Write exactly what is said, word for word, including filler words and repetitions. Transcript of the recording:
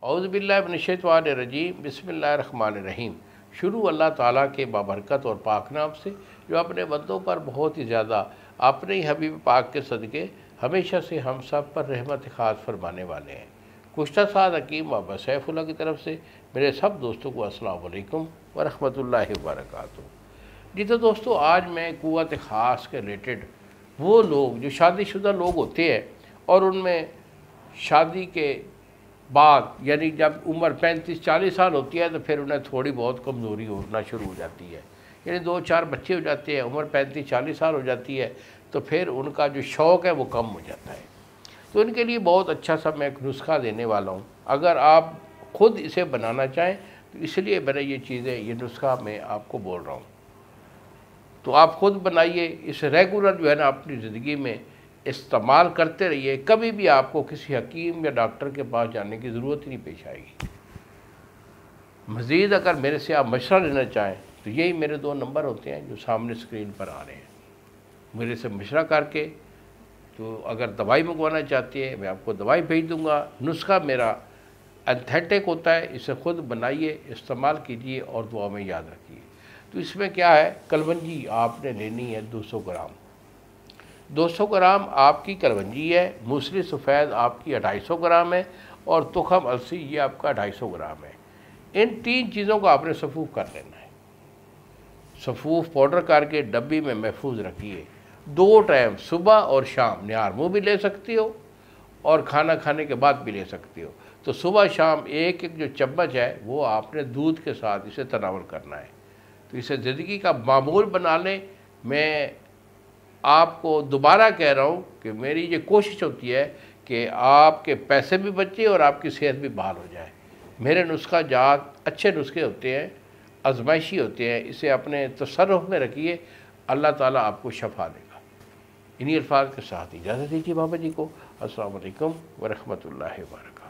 اعوذ باللہ من الشیطان الرجیم، بسم اللہ الرحمن الرحیم۔ شروع اللہ تعالیٰ کے بابرکت اور پاک نام سے جو اپنے بندوں پر بہت ہی زیادہ اپنے ہی حبیب پاک کے صدقے ہمیشہ سے ہم سب پر رحمت خاص فرمانے والے ہیں۔ گزشتہ سال حکیم بابا سیف اللہ کی طرف سے میرے سب دوستوں کو السلام علیکم ورحمۃ اللہ وبرکاتہ۔ جی تو دوستو، آج میں قوت خاص کے ریلیٹڈ وہ لوگ جو شادی شدہ لوگ ہوتے ہیں اور ان میں شادی کے بعد یعنی جب عمر پینتیس چالیس سال ہوتی ہے تو پھر انہیں تھوڑی بہت کمزوری ہونا شروع ہو جاتی ہے، یعنی دو چار بچے ہو جاتے ہیں، عمر پینتیس چالیس سال ہو جاتی ہے تو پھر ان کا جو شوق ہے وہ کم ہو جاتا ہے۔ تو ان کے لیے بہت اچھا سا میں ایک نسخہ دینے والا ہوں، اگر آپ خود اسے بنانا چاہیں تو اس لیے میں نے یہ چیزیں یہ نسخہ میں آپ کو بول رہا ہوں، تو آپ خود بنائیے، اسے ریگولر جو ہے نا اپنی زندگی میں استعمال کرتے رہیے، کبھی بھی آپ کو کسی حکیم یا ڈاکٹر کے پاس جانے کی ضرورت ہی نہیں پیش آئے گی۔ مزید اگر میرے سے آپ مشورہ لینا چاہیں تو یہی میرے دو نمبر ہوتے ہیں جو سامنے اسکرین پر آ رہے ہیں، میرے سے مشورہ کر کے تو اگر دوائی منگوانا چاہتے ہیں میں آپ کو دوائی بھیج دوں گا۔ نسخہ میرا اتھینٹک ہوتا ہے، اسے خود بنائیے، استعمال کیجیے اور دعا میں یاد رکھیے۔ تو اس میں کیا ہے، کلونجی آپ نے لینی ہے دو سو گرام، دو سو گرام آپ کی کلونجی ہے، موسلی سفید آپ کی اڑھائی سو گرام ہے اور تخم السی یہ آپ کا ڈھائی سو گرام ہے۔ ان تین چیزوں کو آپ نے صفوف کر لینا ہے، صفوف پاؤڈر کر کے ڈبی میں محفوظ رکھیے۔ دو ٹائم صبح اور شام نہار منہ بھی لے سکتی ہو اور کھانا کھانے کے بعد بھی لے سکتی ہو۔ تو صبح شام ایک ایک جو چمچ ہے وہ آپ نے دودھ کے ساتھ اسے تناول کرنا ہے، تو اسے زندگی کا معمول بنا لیں۔ میں آپ کو دوبارہ کہہ رہا ہوں کہ میری یہ کوشش ہوتی ہے کہ آپ کے پیسے بھی بچیں اور آپ کی صحت بھی بحال ہو جائے۔ میرے نسخہ جات اچھے نسخے ہوتے ہیں، آزمائشی ہوتے ہیں، اسے اپنے تصرف میں رکھیے، اللہ تعالیٰ آپ کو شفا دے گا۔ انہی الفاظ کے ساتھ اجازت دیجیے بابا جی کو۔ السلام علیکم ورحمۃ اللہ وبرکاتہ۔